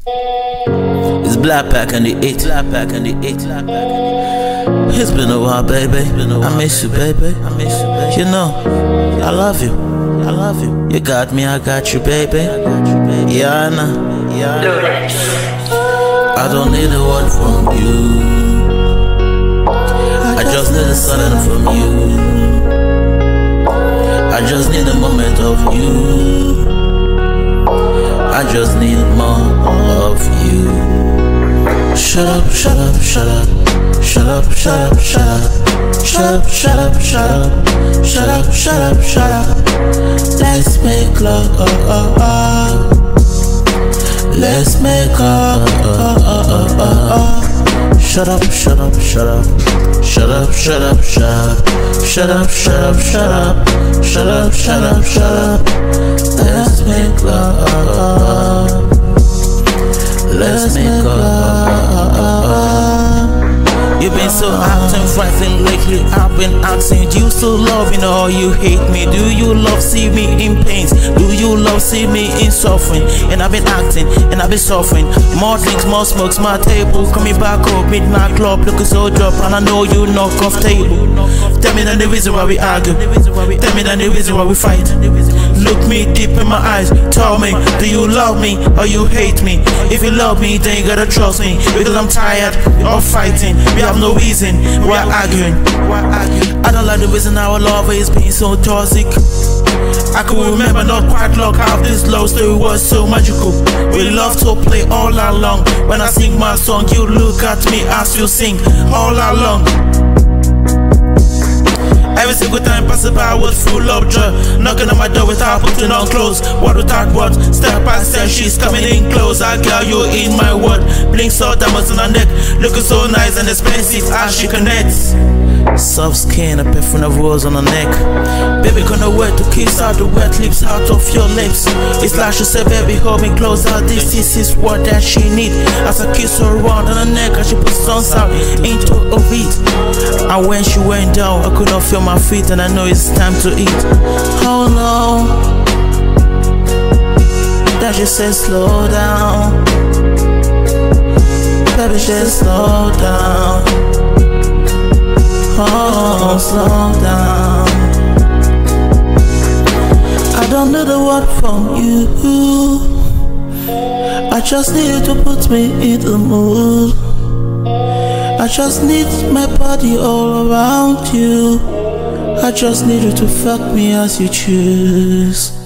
It's Black Pack and the 8. It's been a while, baby. I miss you, baby. You know, I love you. You got me, I got you, baby. Yeah, I know. I don't need a word from you. I just need a sign from you. I just need a moment of you. I just need more of you. Shut up, shut up, shut up. Shut up, shut up, shut up. Shut up, shut up, shut up. Shut up, shut up, shut up. Let's make love. Let's make up. Shut up, shut up, shut up. Shut up, shut up, shut up. Shut up, shut up, shut up. Shut up, shut up, shut up. Let's make love. Let's make love. You've been so acting frightened lately. I've been asking, do you still love me or you hate me? Do you love see me in pains? Do you love see me in suffering? And I've been acting and I've been suffering. More drinks, more smokes, my table coming back up, midnight club looking so drop, and I know you knock off table. Tell me that the reason why we argue. Tell me that the reason why we fight. Look me deep in my eyes. Tell me, do you love me or you hate me? If you love me, then you gotta trust me, because I'm tired of fighting. We have no reason, we're arguing. I don't like the reason our love is being so toxic. I can remember not quite long how this love story was so magical. We love to play all along. When I sing my song, you look at me as you sing all along. Every single time passing by was full of joy, knocking on my door without putting on clothes. What without what? Step by step, she's coming in close. I girl, you in my world. Blink so diamonds on her neck, looking so nice and expensive as she connects. Soft skin, a perfume of rose on her neck. Baby, gonna wait to kiss out the wet lips out of your lips. It's like she said, baby, hold me closer. This is what that she need. As I kiss her around on her neck, and she puts songs out into a beat. And when she went down, I could not feel my feet, and I know it's time to eat. Oh no, that she said slow down. Baby, just slow down. Oh, slow down. I don't need a word from you. I just need you to put me in the mood. I just need my body all around you. I just need you to fuck me as you choose.